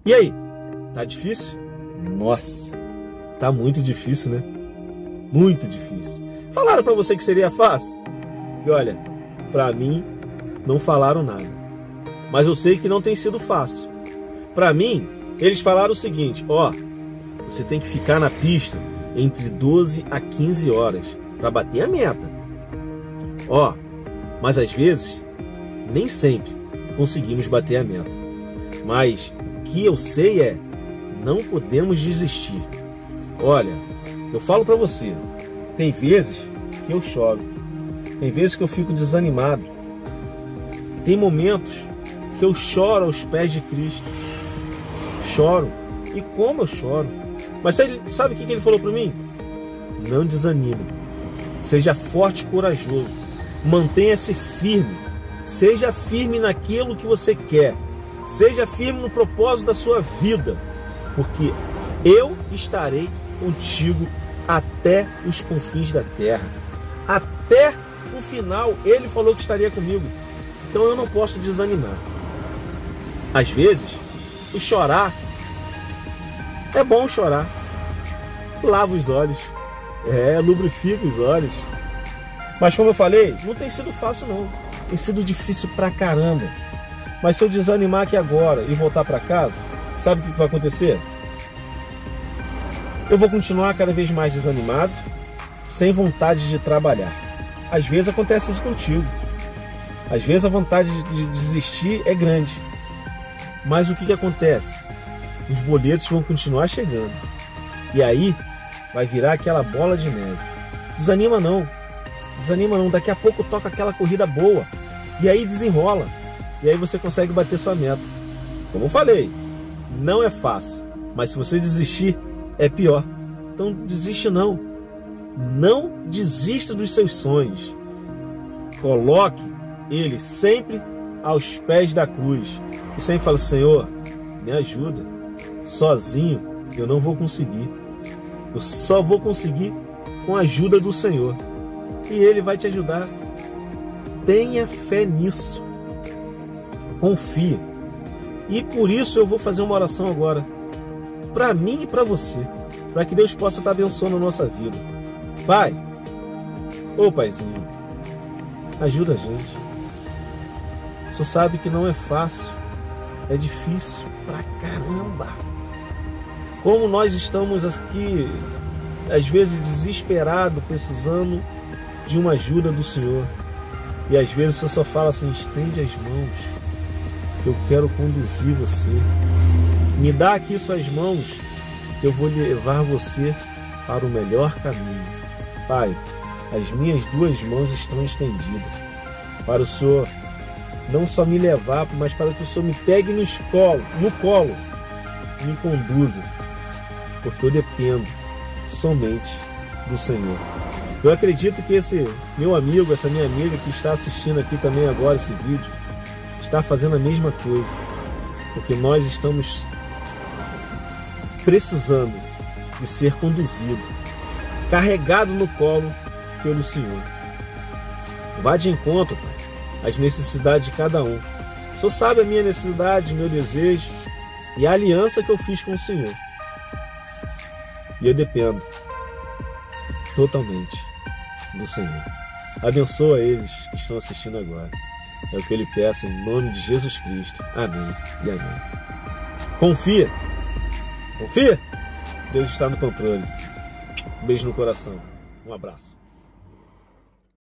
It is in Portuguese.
E aí, tá difícil? Nossa, tá muito difícil, né? Muito difícil. Falaram pra você que seria fácil? Que olha, pra mim não falaram nada. Mas eu sei que não tem sido fácil. Pra mim, eles falaram o seguinte: ó, você tem que ficar na pista entre 12 a 15 horas pra bater a meta. Ó, mas às vezes, nem sempre conseguimos bater a meta. Mas o que eu sei é, não podemos desistir. Olha, eu falo pra você, tem vezes que eu choro, tem vezes que eu fico desanimado, tem momentos que eu choro aos pés de Cristo. Choro, e como eu choro. Mas sabe o que ele falou pra mim? Não desanime, seja forte e corajoso, mantenha-se firme, seja firme naquilo que você quer, seja firme no propósito da sua vida, porque eu estarei contigo até os confins da terra, até o final. Ele falou que estaria comigo, então eu não posso desanimar. Às vezes, o chorar é bom chorar, lava os olhos, lubrifica os olhos. Mas como eu falei, não tem sido fácil não, tem sido difícil pra caramba. Mas se eu desanimar aqui agora e voltar pra casa, sabe o que vai acontecer? Eu vou continuar cada vez mais desanimado, sem vontade de trabalhar. Às vezes acontece isso contigo, às vezes a vontade de desistir é grande. Mas o que acontece? Os boletos vão continuar chegando. E aí vai virar aquela bola de neve. Desanima não. Desanima não. Daqui a pouco toca aquela corrida boa. E aí desenrola. E aí você consegue bater sua meta. Como eu falei, não é fácil. Mas se você desistir, é pior. Então desiste não. Não desista dos seus sonhos. Coloque ele sempre aos pés da cruz. E sempre fala: Senhor, me ajuda. Sozinho eu não vou conseguir. Eu só vou conseguir com a ajuda do Senhor. E Ele vai te ajudar. Tenha fé nisso. Confia. E por isso eu vou fazer uma oração agora, para mim e para você, para que Deus possa estar abençoando a nossa vida. Pai, ô Paizinho, ajuda a gente. O Senhor sabe que não é fácil, é difícil pra caramba. Como nós estamos aqui, às vezes desesperados, precisando de uma ajuda do Senhor. E às vezes você só fala assim: estende as mãos, que eu quero conduzir você. Me dá aqui suas mãos, que eu vou levar você para o melhor caminho. Pai, as minhas duas mãos estão estendidas para o Senhor não só me levar, mas para que o Senhor me pegue no colo, me conduza, porque eu dependo somente do Senhor. Eu acredito que esse meu amigo, essa minha amiga que está assistindo aqui também agora esse vídeo, está fazendo a mesma coisa, porque nós estamos precisando de ser conduzido, carregado no colo pelo Senhor. Vá de encontro, Pai, às necessidades de cada um. O Senhor sabe a minha necessidade, o meu desejo e a aliança que eu fiz com o Senhor. E eu dependo totalmente do Senhor. Abençoa eles que estão assistindo agora. É o que eu lhe peço em nome de Jesus Cristo. Amém e amém. Confia. Confia. Deus está no controle. Um beijo no coração. Um abraço.